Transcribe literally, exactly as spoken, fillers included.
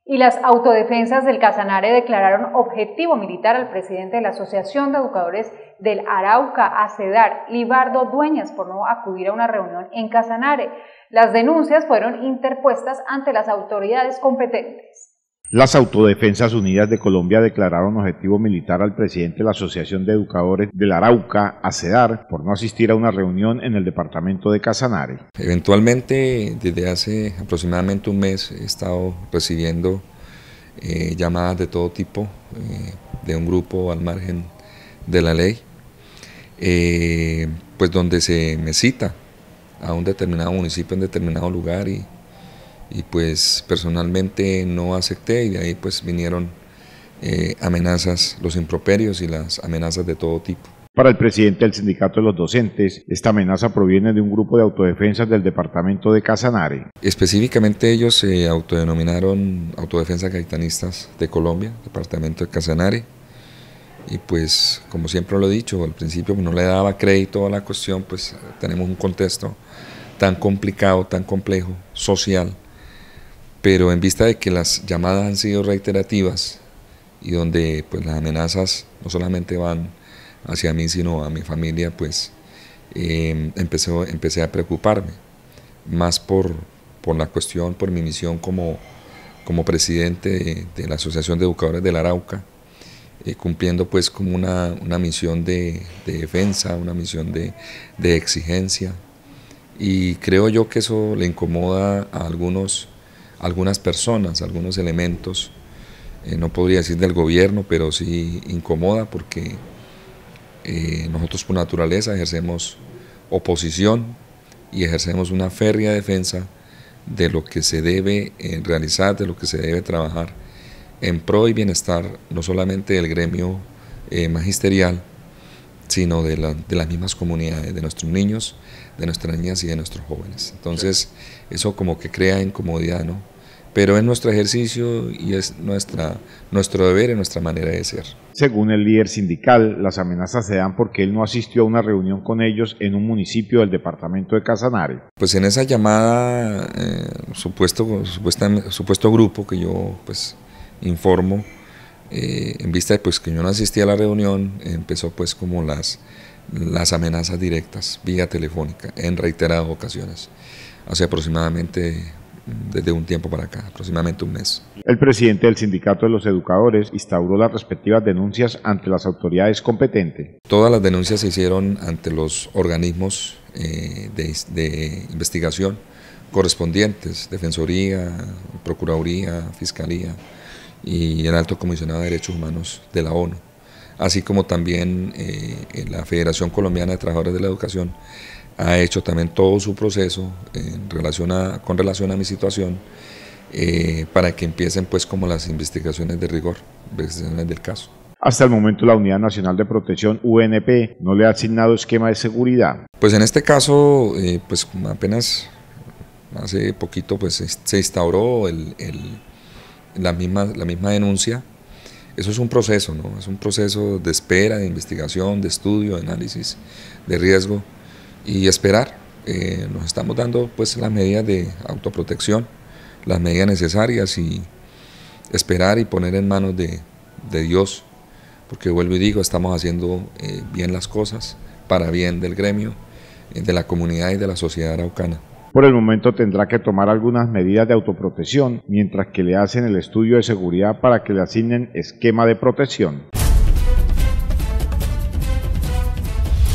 Y las autodefensas del Casanare declararon objetivo militar al presidente de la Asociación de Educadores del Arauca, ACEDAR, Libardo Dueñas, por no acudir a una reunión en Casanare. Las denuncias fueron interpuestas ante las autoridades competentes. Las Autodefensas Unidas de Colombia declararon objetivo militar al presidente de la Asociación de Educadores del Arauca, ACEDAR, por no asistir a una reunión en el departamento de Casanare. Eventualmente, desde hace aproximadamente un mes, he estado recibiendo eh, llamadas de todo tipo, eh, de un grupo al margen de la ley, eh, pues donde se me cita a un determinado municipio en determinado lugar y y pues personalmente no acepté y de ahí pues vinieron eh, amenazas, los improperios y las amenazas de todo tipo. Para el presidente del sindicato de los docentes, esta amenaza proviene de un grupo de autodefensas del departamento de Casanare. Específicamente ellos se autodenominaron Autodefensas Gaitanistas de Colombia, departamento de Casanare, y pues como siempre lo he dicho, al principio no le daba crédito a la cuestión, pues tenemos un contexto tan complicado, tan complejo, social, pero en vista de que las llamadas han sido reiterativas y donde pues las amenazas no solamente van hacia mí sino a mi familia, pues eh, empecé, empecé a preocuparme más por, por la cuestión, por mi misión como, como presidente de, de la Asociación de Educadores del Arauca, eh, cumpliendo pues como una, una misión de, de defensa, una misión de, de exigencia, y creo yo que eso le incomoda a algunos algunas personas, algunos elementos, eh, no podría decir del gobierno, pero sí incomoda porque eh, nosotros por naturaleza ejercemos oposición y ejercemos una férrea defensa de lo que se debe eh, realizar, de lo que se debe trabajar en pro y bienestar no solamente del gremio eh, magisterial, sino de, la, de las mismas comunidades, de nuestros niños, de nuestras niñas y de nuestros jóvenes. Entonces, eso como que crea incomodidad, ¿no? Pero es nuestro ejercicio y es nuestra, nuestro deber y nuestra manera de ser. Según el líder sindical, las amenazas se dan porque él no asistió a una reunión con ellos en un municipio del departamento de Casanare. Pues en esa llamada, eh, supuesto, supuesto, supuesto grupo que yo pues informo, Eh, en vista de pues, que yo no asistí a la reunión, empezó pues como las, las amenazas directas, vía telefónica, en reiteradas ocasiones, hace aproximadamente, desde un tiempo para acá, aproximadamente un mes. El presidente del sindicato de los educadores instauró las respectivas denuncias ante las autoridades competentes. Todas las denuncias se hicieron ante los organismos eh, de, de investigación correspondientes, Defensoría, Procuraduría, Fiscalía, y el Alto Comisionado de Derechos Humanos de la ONU, así como también eh, la Federación Colombiana de Trabajadores de la Educación ha hecho también todo su proceso en relación a, con relación a mi situación eh, para que empiecen pues como las investigaciones de rigor, investigaciones del caso. Hasta el momento la Unidad Nacional de Protección U N P no le ha asignado esquema de seguridad. Pues en este caso eh, pues apenas hace poquito pues se instauró el, el La misma, la misma denuncia. Eso es un proceso, ¿no? Es un proceso de espera, de investigación, de estudio, de análisis, de riesgo y esperar. Eh, nos estamos dando pues las medidas de autoprotección, las medidas necesarias y esperar y poner en manos de, de Dios, porque vuelvo y digo, estamos haciendo eh, bien las cosas para bien del gremio, eh, de la comunidad y de la sociedad araucana. Por el momento tendrá que tomar algunas medidas de autoprotección, mientras que le hacen el estudio de seguridad para que le asignen esquema de protección.